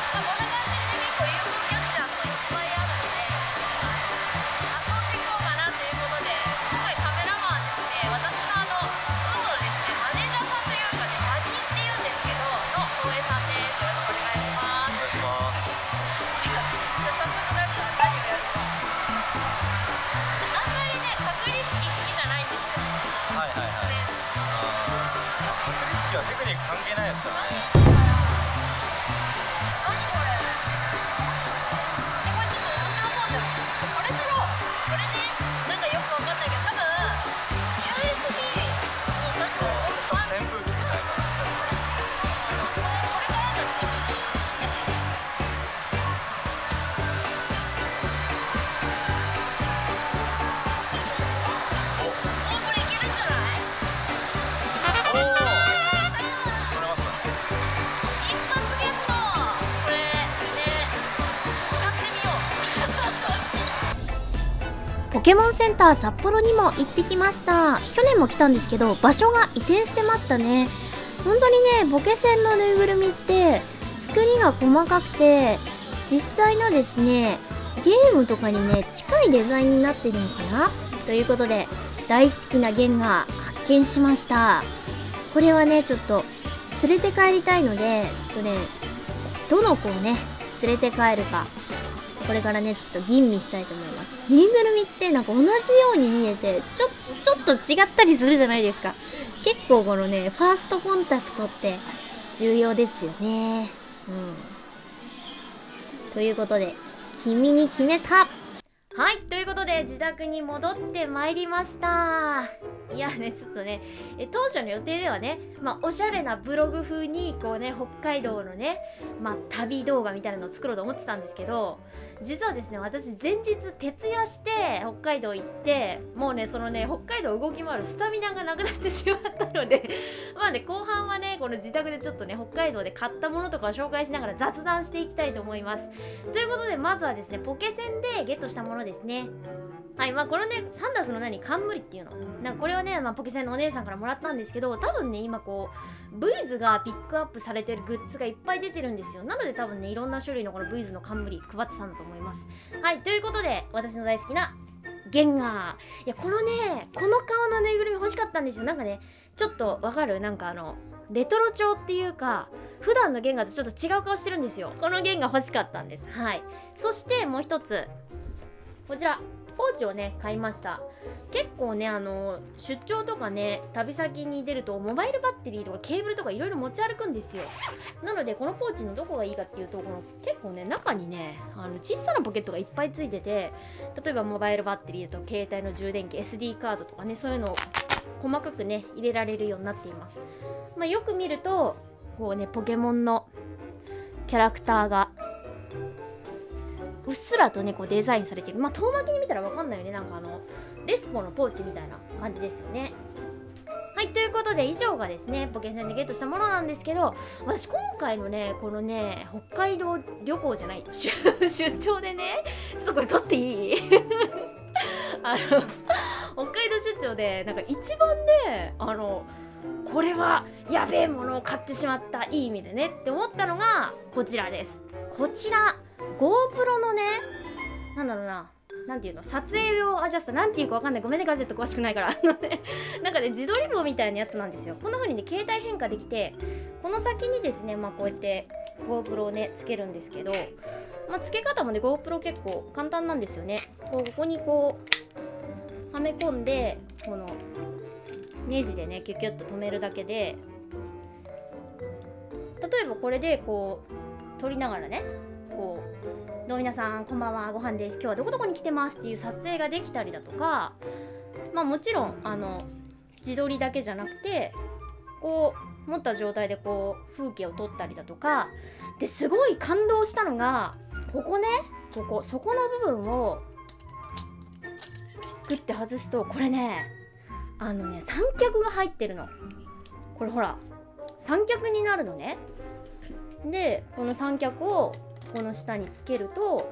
まあ、こんな感じで結構 UFO キャッチャーとかいっぱいあるので、遊んでいこうかなということで、今回カメラマンですね、私のウーのですね、マネージャーさんというかね、マニーっていうんですけど、の大江さんです。よろしくお願いします。 お願いします。 じゃあ早速なんか何をやるか。あんまりね、かくりつき好きじゃないんですよ。 はいはいはい。 ね、 確率機はテクニック関係ないですからね。 何これ。これちょっと面白そうじゃない？これ撮ろう。これね、なんかよくわかんないけど、多分 USB に挿して扇風機みたいなやつかこれからの時期にいいんじゃないですか。これいけるんじゃない？ な。おお。取れましたね。 一発ゲット。これね、使ってみよう。ポケモンセンター札幌にも行ってきました。去年も来たんですけど、場所が移転してましたね。本当にね、ポケセンのぬいぐるみって作りが細かくて、実際のですね、ゲームとかにね、近いデザインになってるのかなということで、大好きなゲンガー発見しました。これはね、ちょっと連れて帰りたいので、ちょっとね、どの子をね、連れて帰るか、これからね、ちょっと吟味したいと思います。ぬいぐるみってなんか同じように見えて、ちょっと違ったりするじゃないですか。結構このね、ファーストコンタクトって重要ですよね。ということで、君に決めた。はい、ということで自宅に戻ってまいりました。いやね、ちょっとね、当初の予定ではね、おしゃれなブログ風にこうね、北海道のね、旅動画みたいなのを作ろうと思ってたんですけど、実はですね、私前日徹夜して北海道行って、もうね、そのね、北海道動き回るスタミナがなくなってしまったので後半はね、この自宅でちょっとね、北海道で買ったものとかを紹介しながら雑談していきたいと思います。ということで、まずはですね、ポケセンでゲットしたものですね。はい、このね、サンダースの冠っていうの、なんかこれはね、ポケセンのお姉さんからもらったんですけど、多分ね、今こうブイズがピックアップされてるグッズがいっぱい出てるんですよ。なので多分ね、いろんな種類のこのブイズの冠配ってたんだと思います。はい、ということで、私の大好きなゲンガー。いや、このね、この顔のぬいぐるみ欲しかったんですよ。なんかね、ちょっとわかる？なんかレトロ調っていうか、普段のゲンガーとちょっと違う顔してるんですよ。このゲンガー欲しかったんです。はい。そしてもう一つ、こちらポーチをね買いました。結構ね、出張とかね、旅先に出るとモバイルバッテリーとかケーブルとかいろいろ持ち歩くんですよ。なのでこのポーチのどこがいいかっていうと、この結構ね、中にね、小さなポケットがいっぱいついてて、例えばモバイルバッテリーと携帯の充電器、 SD カードとかね、そういうのを細かくね入れられるようになっています。よく見るとこうね、ポケモンのキャラクターがうっすらとね、こうデザインされている。遠巻きに見たらわかんないよね。なんかレスポのポーチみたいな感じですよね。はい、ということで以上がですね、ポケセンでゲットしたものなんですけど、私今回のね、このね、北海道旅行じゃない出張でね、ちょっとこれ撮っていい北海道出張でなんか一番ね、これはやべえものを買ってしまった、いい意味でねって思ったのがこちらです。こちら GoPro のね、なんだろうな、なんていうの、撮影用アジャスター、なんていうかわかんない、ごめんね、ガジェット詳しくないからなんかね、自撮り棒みたいなやつなんですよ。こんな風にね、携帯変化できて、この先にですね、こうやって GoPro をねつけるんですけど、つけ方もね GoPro 結構簡単なんですよね。ここにこうはめ込んで、このネジでねキュキュッと止めるだけで、例えばこれでこう撮りながらね、こう、どう皆さんこんばんは、ご飯です、今日はどこどこに来てますっていう撮影ができたりだとか、もちろん自撮りだけじゃなくて、こう持った状態でこう風景を撮ったりだとかですごい感動したのが、ここね、そこの部分をグッて外すと、これね、三脚が入ってるの。これほら、三脚になるのね。でこの三脚をこの下につけると、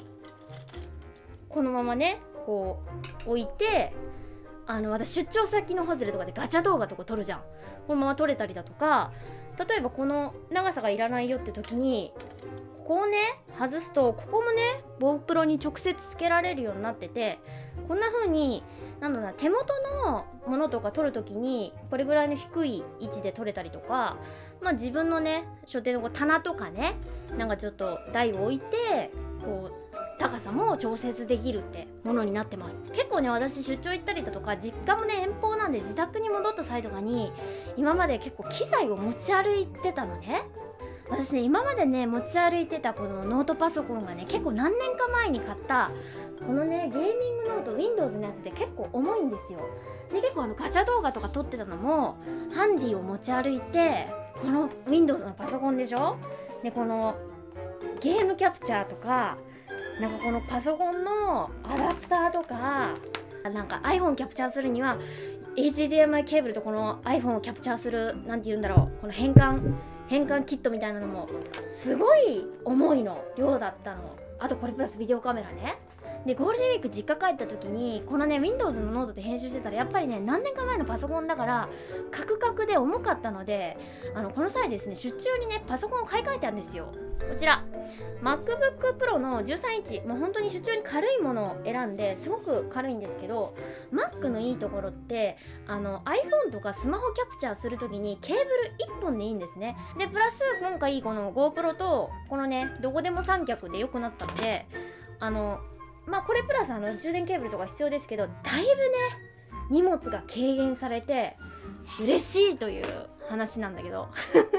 このままねこう置いて、私出張先のホテルとかでガチャ動画とか撮るじゃん。このまま撮れたりだとか、例えばこの長さがいらないよって時にここをね外すと、ここもね GoPro に直接つけられるようになってて、こんな風になんだろうな、手元のものとか撮るときにこれぐらいの低い位置で撮れたりとか、まあ自分のね書店のこう棚とかね、なんかちょっと台を置いてこう高さも調節できるってものになってます。結構ね、私出張行ったりだとか、実家もね遠方なんで自宅に戻った際とかに今まで結構機材を持ち歩いてたのね。私ね、今までね持ち歩いてたこのノートパソコンがね、結構何年か前に買ったこのねゲーミングノート Windows のやつで結構重いんですよ。で結構ガチャ動画とか撮ってたのもハンディを持ち歩いて、この Windows のパソコンでしょ。でこのゲームキャプチャーとか、なんかこのパソコンのアダプターとか、なんか iPhone キャプチャーするには HDMI ケーブルとこの iPhone をキャプチャーする、なんて言うんだろう、この変換キットみたいなのもすごい重いの量だったの。あとこれプラスビデオカメラね。でゴールデンウィーク実家帰った時にこのね Windows のノートで編集してたら、やっぱりね何年か前のパソコンだからカクカクで重かったので、この際ですね出張にねパソコンを買い替えたんですよ。こちら MacBook Pro の13インチ、もう本当に出張に軽いものを選んですごく軽いんですけど、 Mac のいいところってiPhone とかスマホキャプチャーする時にケーブル1本でいいんですね。でプラス今回この GoPro とこのねどこでも三脚で良くなったので、まあこれプラス充電ケーブルとか必要ですけど、だいぶね荷物が軽減されて嬉しいという話なんだけど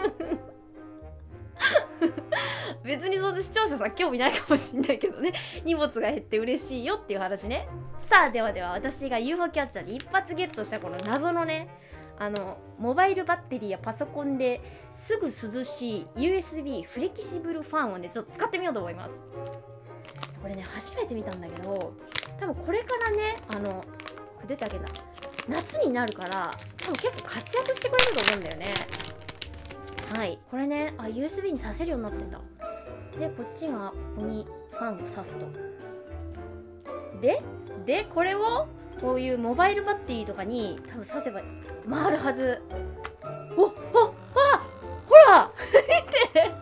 別にそんな視聴者さん興味ないかもしんないけどね、荷物が減って嬉しいよっていう話ね。さあでは私が UFO キャッチャーで一発ゲットしたこの謎のねモバイルバッテリーやパソコンですぐ涼しい USB フレキシブルファンをねちょっと使ってみようと思います。これね初めて見たんだけど、多分これからねこれどうやって開けるんだ、夏になるから多分結構活躍してくれると思うんだよね。はい、これねUSB に挿せるようになってんだ。でこっちがここにファンを挿すと、でこれをこういうモバイルバッテリーとかに多分挿せば回るはず。ほら見て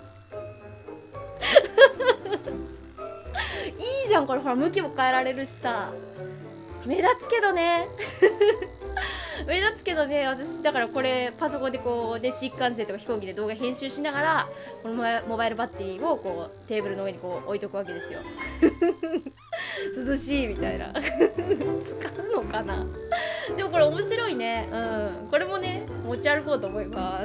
いいじゃんこれ、ほら向きも変えられるしさ、目立つけどね目立つけどね、私だからこれパソコンでこうで新幹線とか飛行機で動画編集しながらこのモバイルバッテリーをこうテーブルの上にこう置いとくわけですよ涼しいみたいな使うのかな。でもこれ面白いね。これもね持ち歩こうと思います。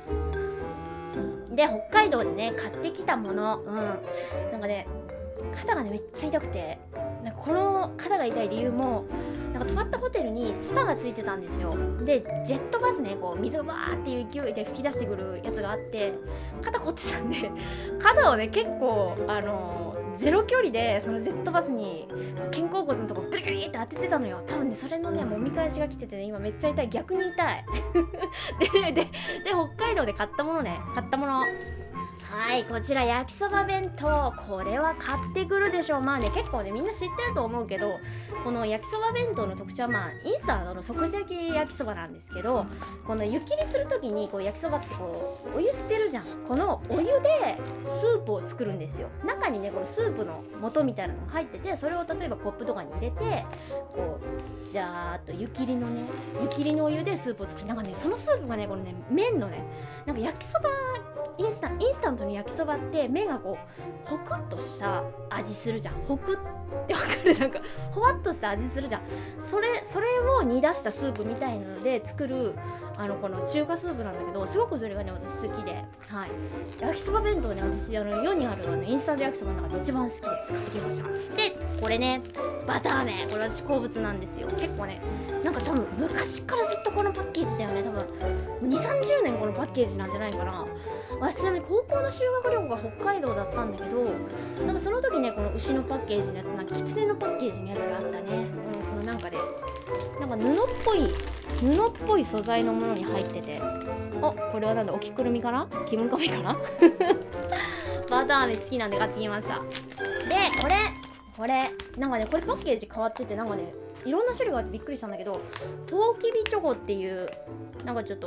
で北海道でね買ってきたもの、なんかね肩がねめっちゃ痛くて、なんかこの肩が痛い理由もなんか泊まったホテルにスパがついてたんですよ。でジェットバスねこう水がバーっていう勢いで吹き出してくるやつがあって、肩凝ってたんで肩をね結構ゼロ距離でそのジェットバスに肩甲骨のとこグリグリって当ててたのよ。多分ねそれのねもみ返しが来ててね今めっちゃ痛い、逆に痛いで北海道で買ったものはい、こちら焼きそば弁当、これは買ってくるでしょう。まあね結構ねみんな知ってると思うけど、この焼きそば弁当の特徴はまあインスタントの即席焼きそばなんですけど、この湯切りする時にこう焼きそばってこうお湯捨てるじゃん。このお湯でスープを作るんですよ。中にねこのスープの素みたいなのが入ってて、それを例えばコップとかに入れてこうじゃーっと湯切りのお湯でスープを作る。なんかねそのスープがねこのね麺のねなんか焼きそばインスタントの焼きそばって麺がこうホクッとした味するじゃん。ホクってわかる、なんかほわっとした味するじゃん。それを煮出したスープみたいなので作るこの中華スープなんだけど、すごくそれがね私好きで、はい、焼きそば弁当ね私世にあるインスタント焼きそばの中で一番好きです。買ってきました。でこれねバターね、これ私好物なんですよ。結構ねなんか多分昔からずっとこのパッケージだよね。多分20-30年このパッケージなんじゃないかな。私はね高校の修学旅行が北海道だったんだけど、なんかその時ねこの牛のパッケージのやつ、なんか狐のパッケージのやつがあったね。このなんかねなんか布っぽい素材のものに入ってて、これはなんだお着ぐるみかな、キムカミかなバターね好きなんで買ってきました。でこれなんかねこれパッケージ変わってて、なんかねいろんな種類があってびっくりしたんだけど、トウキビチョコっていうなんかちょっと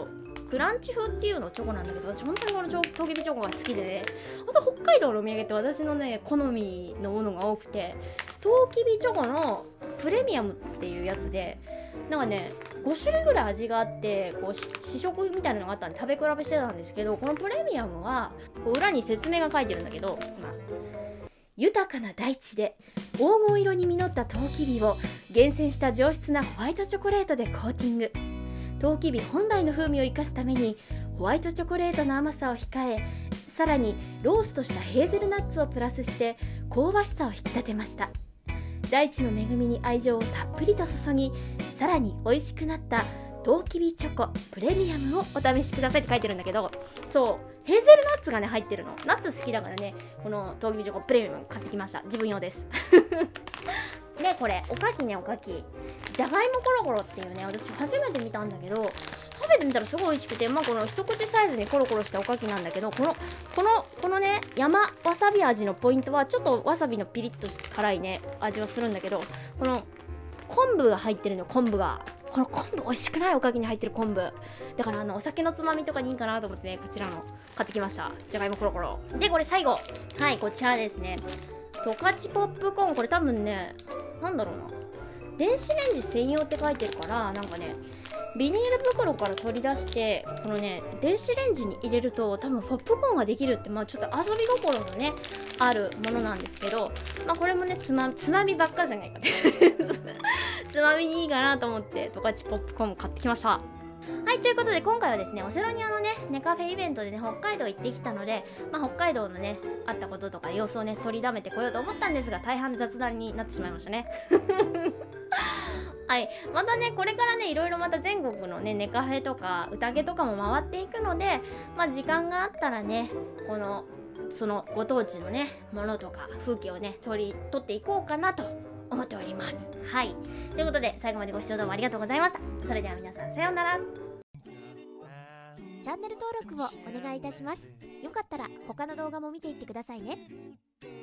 クランチ風っていうのチョコなんだけど、私本当にこのトウキビチョコが好きでね、あと北海道のお土産って私のね好みのものが多くて、トウキビチョコのプレミアムっていうやつで、なんかね5種類ぐらい味があって、こう試食みたいなのがあったんで食べ比べしてたんですけど、このプレミアムはこう裏に説明が書いてるんだけど、豊かな大地で黄金色に実ったトウキビを厳選した上質なホワイトチョコレートでコーティング。トウキビ本来の風味を生かすためにホワイトチョコレートの甘さを控え、さらにローストしたヘーゼルナッツをプラスして香ばしさを引き立てました。大地の恵みに愛情をたっぷりと注ぎ、さらに美味しくなったトウキビチョコプレミアムをお試しくださいって書いてるんだけど、そうヘーゼルナッツがね入ってるの。ナッツ好きだからね、このトウキビチョコプレミアム買ってきました。自分用ですでこれおかきね、おかきじゃがいもコロコロっていうね、私初めて見たんだけど、食べてみたらすごい美味しくて、この一口サイズにコロコロしたおかきなんだけど、このね山わさび味のポイントはちょっとわさびのピリッと辛いね味はするんだけど、この昆布が入ってるの。昆布がこの昆布美味しくない？おかきに入ってる昆布だから、お酒のつまみとかにいいかなと思ってね、こちらの買ってきました。じゃがいもコロコロで、これ最後、はい、こちらですね、十勝ポップコーン。これ多分ね、なんだろうな、電子レンジ専用って書いてるから、なんかねビニール袋から取り出して、このね電子レンジに入れると多分ポップコーンができるって、ちょっと遊び心のねあるものなんですけど、これもねつまみばっかじゃないかってつまみにいいかなと思って十勝ポップコーンも買ってきました。はい、ということで今回はですね、オセロニアのねネカフェイベントでね北海道行ってきたので、北海道のねあったこととか様子をね取りだめてこようと思ったんですが、大半雑談になってしまいましたねはい、またねこれからねいろいろまた全国のねネカフェとか宴とかも回っていくので、時間があったらねそのご当地のねものとか風景をね取っていこうかなと思っております。はい、ということで最後までご視聴どうもありがとうございました。それでは皆さんさようなら。 チャンネル登録をお願いいたします。よかったら他の動画も見ていってくださいね。